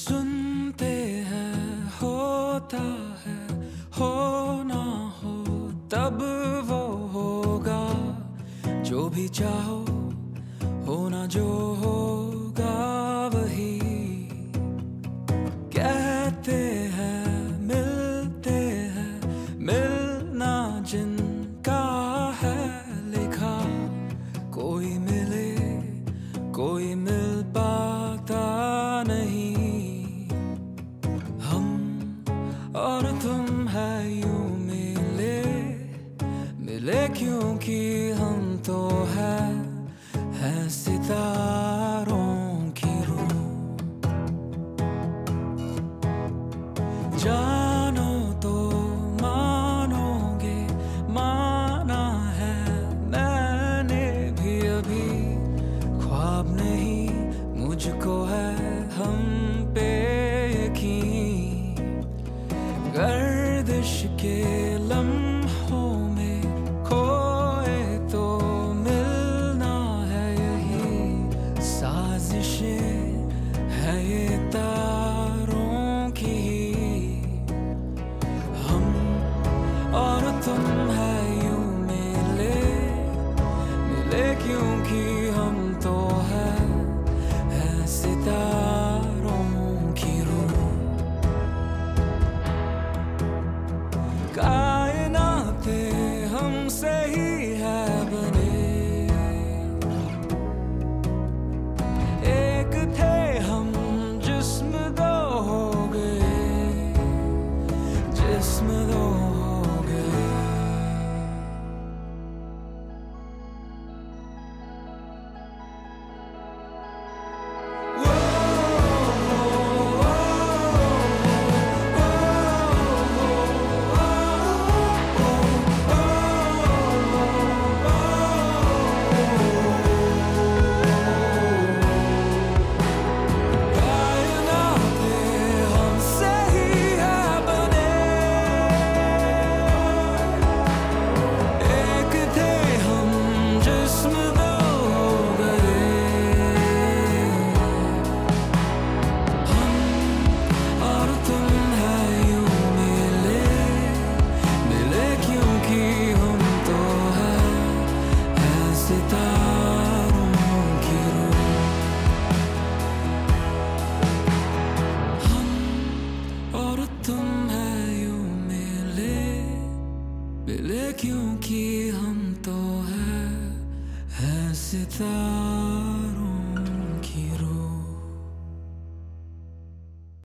सुनते हैं होता है, हो ना हो तब वो होगा। जो भी चाहो होना जो होगा वही। कहते हैं मिलते हैं, मिलना जिनका है लिखा। कोई मिले कोई मिल पाता नहीं। हम और तुम है यूं मिले मिले क्योंकि हम तो है सितारों की रूह। जानो तो मानोगे, माना है मैंने भी अभी। ख्वाब नहीं मुझको है हम पे यकीन। गर्दिश के लम्हों में खोए तो मिलना है यही। साजिशें है ये तारों की। हम और तुम है यूं मिले मिले क्योंकि हम तो है सितारों की रूह। कायनाते हमसे ही है बने। एक थे हम जिस्म दो हो गए, जिस्म दो हो गए। मिले क्योंकि हम तो है सितारों।